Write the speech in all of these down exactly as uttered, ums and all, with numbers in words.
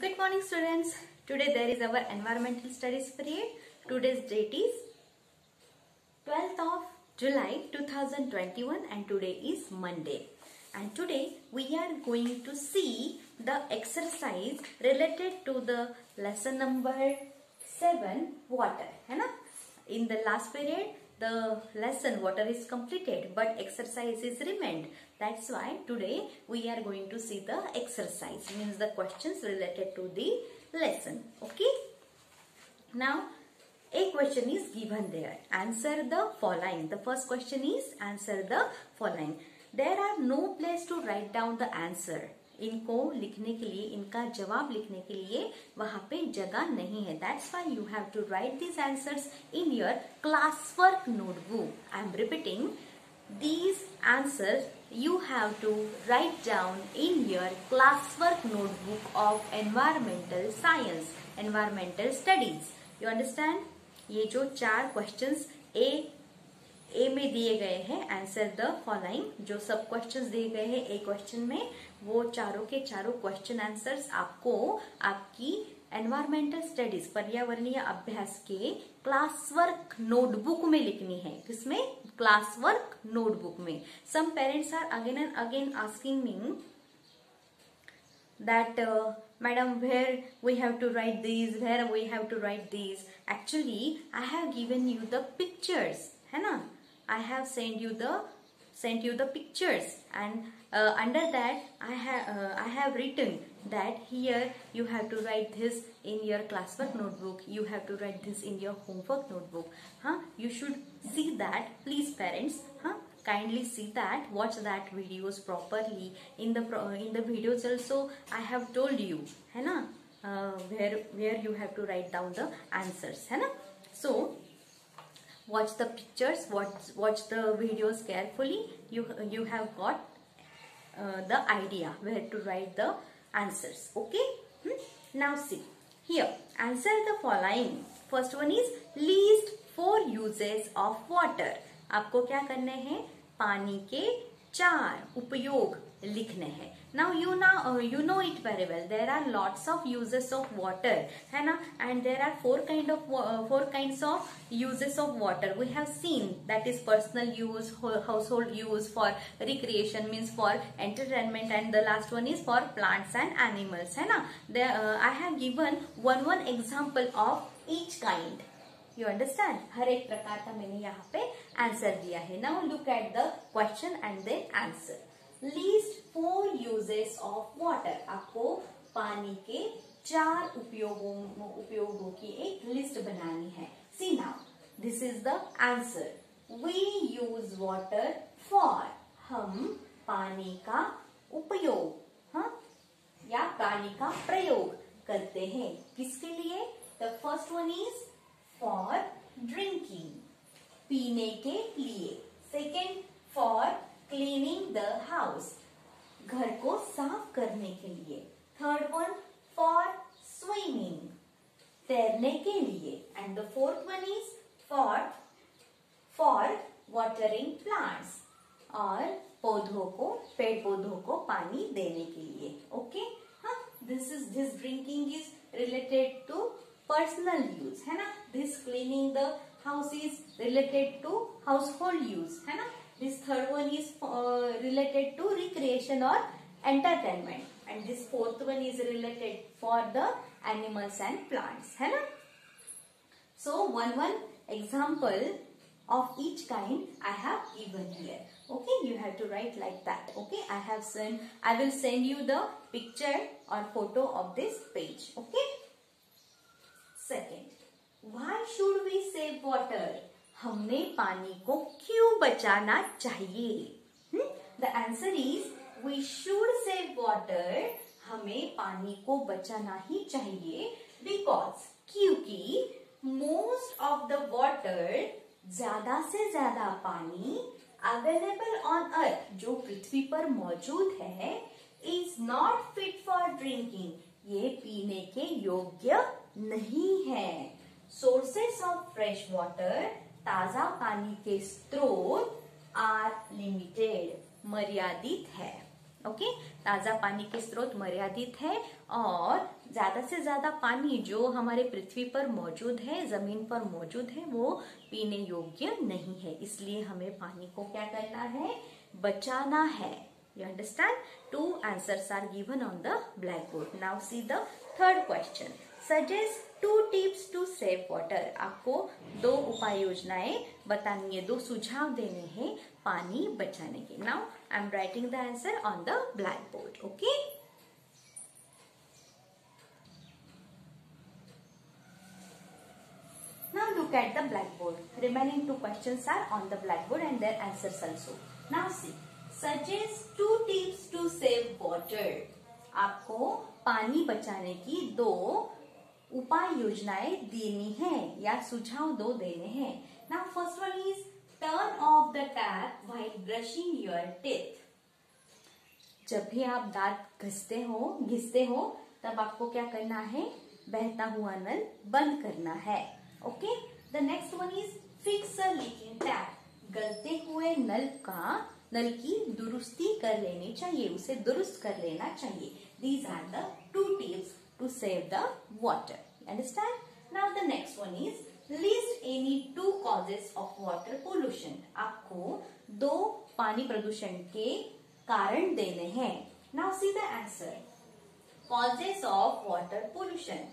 Good morning students. Today there is our environmental studies period. Today's date is twelfth of July two thousand twenty-one and today is Monday. And today we are going to see the exercise related to the lesson number seven, water. है ना? In the last period the lesson water is completed but exercise is remained. That's why today we are going to see the exercise, means the questions related to the lesson. Okay. Now a question is given there. Answer the following. The first question is answer the following. There are no place to write down the answer. इनको लिखने के लिए, इनका जवाब लिखने के लिए वहां पे जगह नहीं है. That's why you have to write these answers in your classwork notebook. I am repeating, these answers you have to write down in your classwork notebook of environmental science, environmental studies. You understand? ये जो चार questions A ए में दिए गए हैं, answer the following, जो सब questions दिए गए हैं ए क्वेश्चन में, वो चारों के चारों क्वेश्चन आंसर्स आपको आपकी एनवायरमेंटल स्टडीज, पर्यावरणीय अभ्यास के क्लास वर्क नोटबुक में लिखनी है. किसमें? क्लास वर्क नोटबुक में. Some parents are again and again asking me that uh, madam, where we have to write these, where we have to write these. Actually I have given you the pictures, है ना? I have sent you the sent you the pictures, and uh, under that I have uh, I have written that here you have to write this in your classwork notebook, you have to write this in your homework notebook. Huh? You should see that, please parents. Huh? Kindly see that, watch that videos properly. In the pro in the videos also I have told you, है ना, uh, where where you have to write down the answers, है ना? So watch the pictures, watch watch the videos carefully. You you have got uh, the idea where to write the answers. Okay. Hmm? Now see here. Answer the following. First one is least four uses of water. आपको क्या करने हैं? पानी के चार उपयोग लिखने हैं. Now you know uh, you know it very well. There are lots of uses of water, है ना? And there are four kind of uh, four kinds of uses of water. We have seen that is personal use, household use, for recreation means for entertainment, and the last one is for plants and animals, है ना? There uh, I have given one one example of each kind. You understand? हर एक प्रकार का मैंने यहाँ पे answer दिया है. Now look at the question and then answer. Least four uses of water. आपको पानी के चार उपयोगों उपयोगों की एक लिस्ट बनानी है. See now, this is the answer. We use water for. हम पानी का उपयोग, हाँ, या पानी का प्रयोग करते हैं. किसके लिए? The first one is for drinking, पीने के लिए. Second, for cleaning the house, घर को साफ करने के लिए. Third one, for swimming, तैरने के लिए. And the fourth one is for for watering plants, और पौधों को, पेड़ पौधों को पानी देने के लिए. Okay? हाँ, this is this drinking is related to personal use, है ना? This cleaning the house is related to household use, है ना? This third one is uh, related to recreation or entertainment, and this fourth one is related for the animals and plants, है ना? So one one example of each kind I have given here. Okay, you have to write like that. Okay, I have sent I will send you the picture or photo of this page. Okay. Second, why should we save water? हमें पानी को क्यों बचाना चाहिए? hmm? The answer is we should save water. हमें पानी को बचाना ही चाहिए because, क्योंकि most of the water, ज्यादा से ज्यादा पानी available on earth, जो पृथ्वी पर मौजूद है, is not fit for drinking. ये पीने के योग्य नहीं है. Sources of fresh water, ताजा पानी के स्रोत, are limited, मर्यादित है. Okay, ताजा पानी के स्रोत मर्यादित है और ज्यादा से ज्यादा पानी जो हमारे पृथ्वी पर मौजूद है, जमीन पर मौजूद है, वो पीने योग्य नहीं है। इसलिए हमें पानी को क्या करना है, बचाना है। You understand? Two answers are given on the blackboard. Now see the third question. Suggest two tips to save water. आपको दो उपाय योजनाएं बतानी है, दो सुझाव देने हैं पानी बचाने के। Now I am writing the answer on the blackboard. Okay? Now look at the blackboard. Remaining two questions are on the blackboard and their answers also. Now see. Suggest two tips to save water. आपको पानी बचाने की दो उपाय योजनाएं देनी है या सुझाव दो देने हैं। Now first one is turn off the tap while brushing your teeth. जब भी आप दांत घिसते हो घिसते हो तब आपको क्या करना है, बहता हुआ नल बंद करना है। Okay, the next one is fix a leaking tap. गलते हुए नल का नल की दुरुस्ती कर लेनी चाहिए, उसे दुरुस्त कर लेना चाहिए. These are the two tips to save the water. Understand? Now the next one is list any two causes of water pollution. आपको दो पानी प्रदूषण के कारण देने हैं. Now see the answer. Causes of water pollution.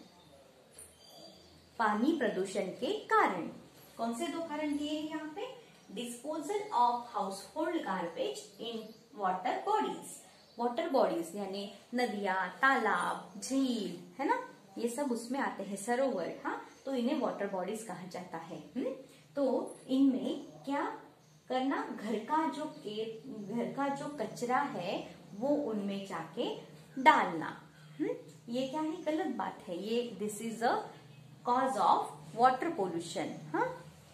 पानी प्रदूषण के कारण कौन से दो कारण दिए हैं यहाँ पे? Disposal of household garbage in water bodies. Water bodies यानी नदियां, तालाब, झील, है ना, ये सब उसमें आते हैं, सरोवर. हाँ, तो इन्हें वाटर बॉडीज कहा जाता है. हुँ? तो इनमें क्या करना, घर का जो घर का जो कचरा है वो उनमें जाके डालना. हुँ? ये क्या है, गलत बात है. ये this is a cause of water pollution. हाँ.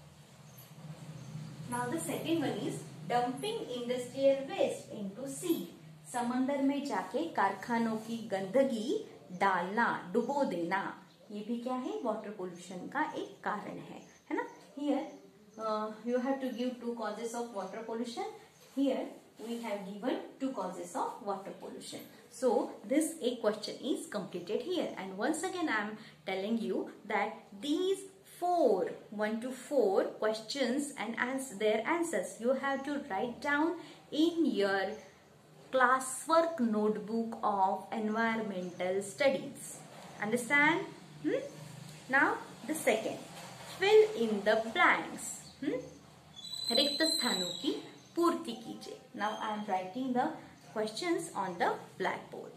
Now the second one is dumping industrial waste into sea. समंदर में जाके कारखानों की गंदगी डालना, डुबो देना, ये भी क्या है, वाटर पोल्यूशन का एक कारण है, है ना. Here uh, you have to give two causes of water pollution. Here we have given two causes of water pollution. So this a question is completed here. And once again I am telling you that these four, one to four questions and answer their answers you have to write down in your classwork notebook of environmental studies. Understand? Hmm? Now the second, fill in the blanks. Hmm? रिक्त स्थानों की पूर्ति कीजिए. Now I am writing the questions on the blackboard.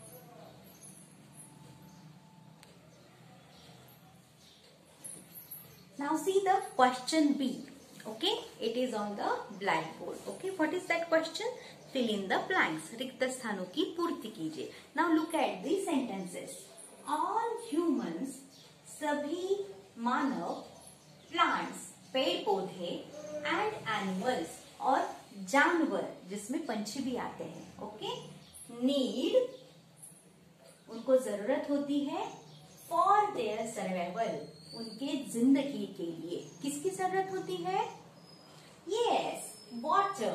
Now see the question B. Okay, it is on the blackboard. Okay, what is that question? Fill in the blanks. रिक्त स्थानों की पूर्ति कीजिए. Now look at the sentences. All humans, सभी मानव, plants, पेड़ पौधे, and animals, और जानवर जिसमें पंछी भी आते हैं. Okay, need, उनको जरूरत होती है, for their survival, उनके जिंदगी के लिए. किसकी जरूरत होती है? Yes, water.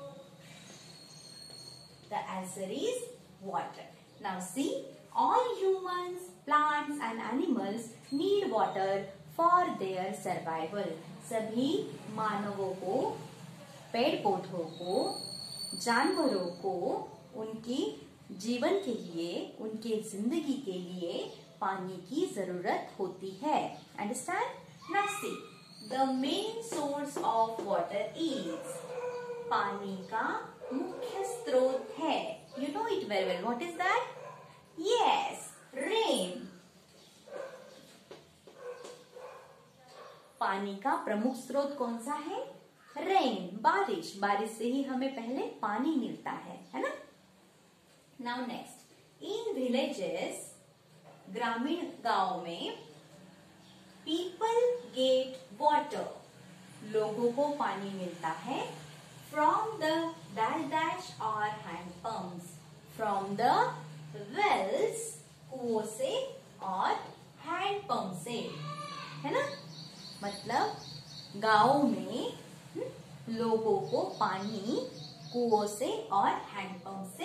The answer is water. Now see, all humans, plants and animals need water for their survival. सभी मानवों को, पेड़ पौधों को, जानवरों को उनकी जीवन के लिए, उनके जिंदगी के लिए पानी की जरूरत होती है. Understand? Now see, the main source of water is, पानी का मुख्य स्रोत है. You know it very well. What is that? Yes, rain. पानी का प्रमुख स्रोत कौन सा है? रेन, बारिश. बारिश से ही हमें पहले पानी मिलता है, है ना. Now next, in villages, ग्रामीण गांव में, people get water, लोगों को पानी मिलता है, from the dash dash or hand pumps, from the wells, कुओं से और हैंड पंप से, है ना. मतलब गांव में लोगों को पानी कुओं से और हैंड पंप से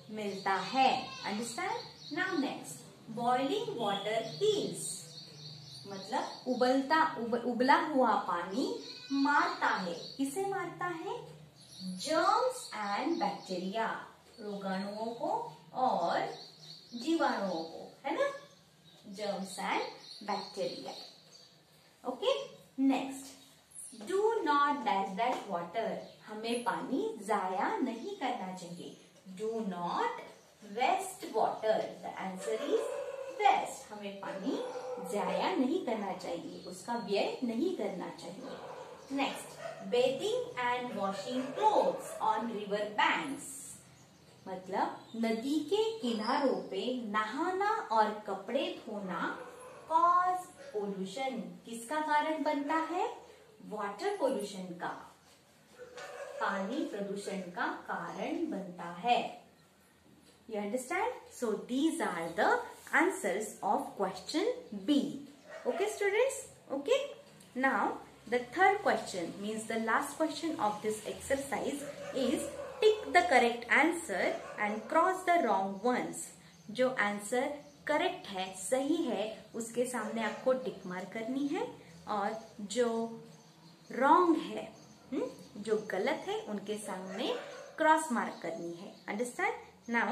मिलता है। Understand. Now next, boiling water kills, मतलब उबलता उब, उबला हुआ पानी मारता है। किसे मारता है? जर्म्स एंड बैक्टीरिया, रोगाणुओं को और जीवाणुओं को, है ना, germs and bacteria. Okay, next, do not dash dash water, हमें पानी जाया नहीं करना चाहिए। Do not waste water, the answer is waste, हमें पानी जाया नहीं करना चाहिए, उसका व्यय नहीं करना चाहिए। Next, bathing and washing clothes on river banks, मतलब नदी के किनारों पे नहाना और कपड़े धोना कॉज पोल्यूशन, किसका कारण बनता है? वाटर पोल्यूशन का, पानी प्रदूषण का कारण बनता है। You understand? So these are the answers of question B. Okay, students? Okay. Now the third question, means the last question of this exercise, is tick the correct answer and cross the wrong ones. जो answer correct है, सही है, उसके सामने आपको tick mark करनी है, और जो रॉन्ग है, हुँ? जो गलत है, उनके सामने क्रॉस मार्क करनी है। Understand? Now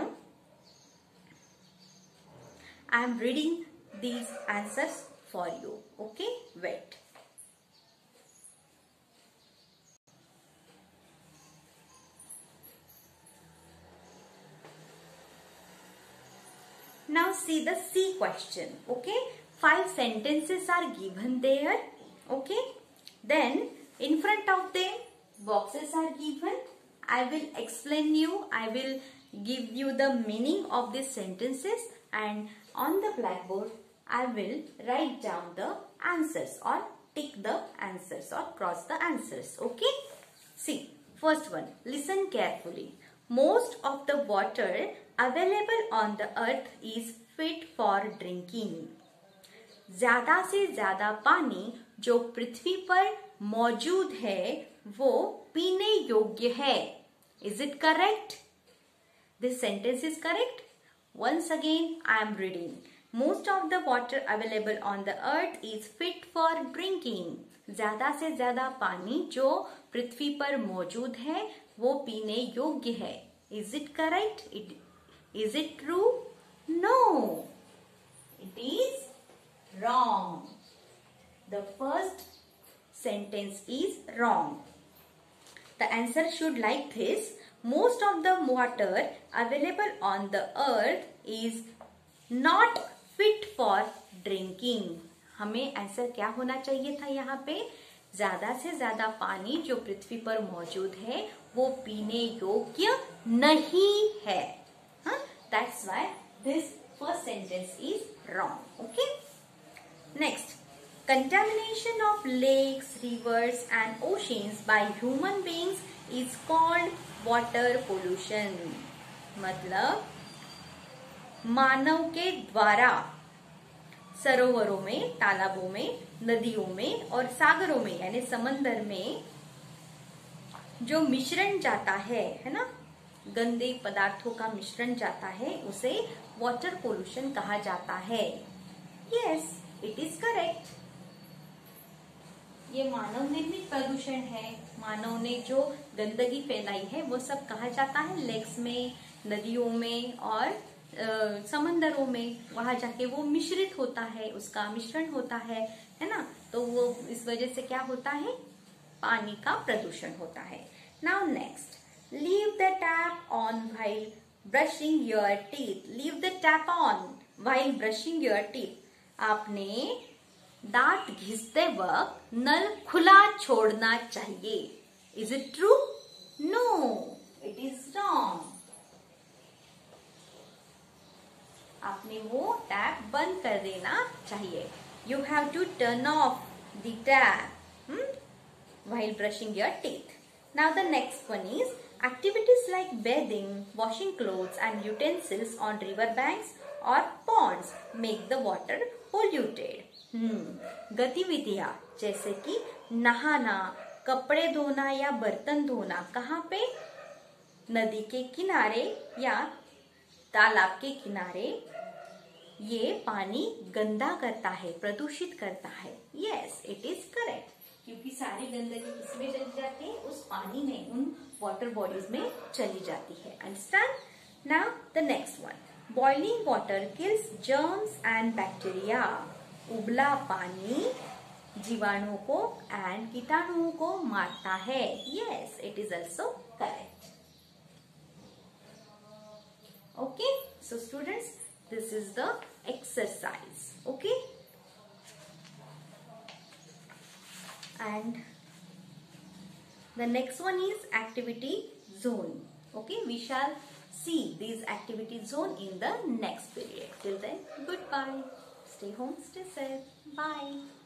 I am reading these answers for you. Okay, wait. Now see the C question. Okay, five sentences are given there. Okay, then in front of them boxes are given. I will explain you. I will give you the meaning of these sentences, and on the blackboard I will write down the answers or tick the answers or cross the answers. Okay, see, first one, listen carefully. Most of the water available on the earth is fit for drinking. ज्यादा से ज्यादा पानी जो पृथ्वी पर मौजूद है वो पीने योग्य है। Is it correct? This sentence is correct. Once again I am reading. Most of the water available on the earth is fit for drinking. ज्यादा से ज्यादा पानी जो पृथ्वी पर मौजूद है वो पीने योग्य है। Is it correct? It, is it true? No. It is wrong. The first sentence is wrong. The answer should like this. Most of the water available on the earth is not fit for drinking. हमें answer क्या होना चाहिए था यहाँ पे? ज्यादा से ज्यादा पानी जो पृथ्वी पर मौजूद है वो पीने योग्य नहीं है। हाँ? That's why this first sentence is wrong. Okay? Next, contamination of lakes, rivers and oceans by human beings is called water pollution, मतलब मानव के द्वारा सरोवरों में, तालाबों में, नदियों में और सागरों में यानी समंदर में जो मिश्रण जाता है, है ना, गंदे पदार्थों का मिश्रण जाता है, उसे वाटर पोल्यूशन कहा जाता है। Yes, it is correct. ये मानव निर्मित प्रदूषण है। मानव ने जो गंदगी फैलाई है वो सब कहा जाता है लेक्स में, नदियों में और आ, समंदरों में। वहां जाके वो मिश्रित होता है, उसका मिश्रण होता है, है ना, तो वो इस वजह से क्या होता है? पानी का प्रदूषण होता है। Now next, leave the tap on while brushing your teeth. Leave the tap on while brushing your teeth. आपने दांत घिसते वक्त नल खुला छोड़ना चाहिए। Is it true? No, it is wrong. आपने वो टैप बंद कर देना चाहिए। You have to turn off the tap while brushing your teeth. Now the next one is activities like bathing, washing clothes and utensils on river banks or ponds make the water polluted. Hmm गतिविधियां जैसे कि नहाना, कपड़े धोना या बर्तन धोना कहाँ पे? नदी के किनारे या तालाब के किनारे ये पानी गंदा करता है, प्रदूषित करता है। यस, इट इज करेक्ट, क्योंकि सारी गंदगी किसमें चली जाती है? उस पानी में, उन वाटर बॉडीज में चली जाती है। Understand? Now the next one, boiling water kills germs and bacteria. उबला पानी जीवाणुओं को एंड कीटाणुओं को मारता है। Yes, it is also correct. Okay, so students, this is the exercise. Okay, and the next one is activity zone. Okay, we shall see these activity zone in the next period. Till then, goodbye, stay home, stay safe, bye.